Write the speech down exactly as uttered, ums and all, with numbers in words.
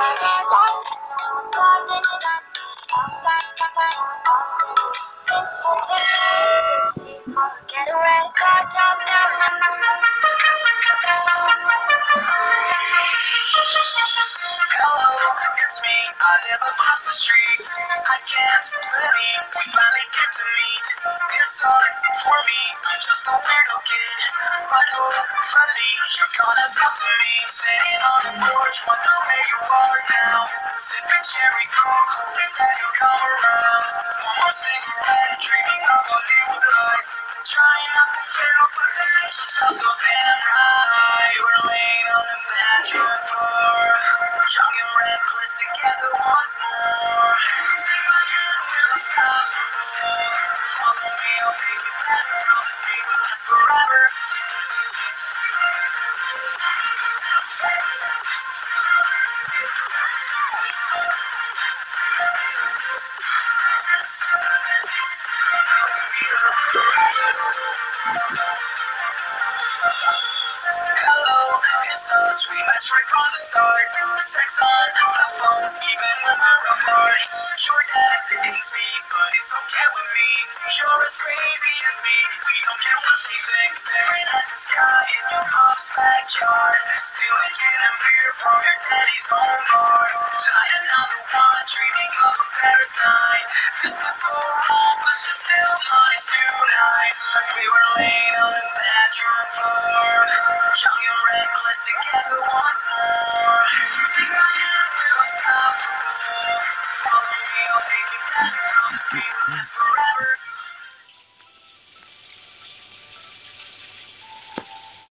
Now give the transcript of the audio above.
Get a red car, top down. Hello, it's me. I live across the street. I can't believe we finally get to meet. It's hard for me. I'm just a weirdo kid, but hopefully you're gonna talk to me. Sitting on the porch, wonder where you are now. Sipping cherry coke, hoping that you'll come around. One more cigarette, dreaming of Hollywood lights. Trying not to fail, but the night just felt so damn right. You were laying on the bathroom floor, young and reckless together once more. Take my hand, we'll stop. Follow me, I'll make it better. Promise me we'll last forever. Hello, it's us, we matched right from the start. Sex on the phone, even when we're apart. Your dad hates me, but it's okay with me. You're as crazy as me, we don't care what they think. Staring at the sky in your mom's backyard. Stealing gin and beer from your daddy's own bar. Light another one, dreaming of a Paris night. This was so wrong, but she's still mine tonight. We were laying on the bedroom floor, young and reckless together once more.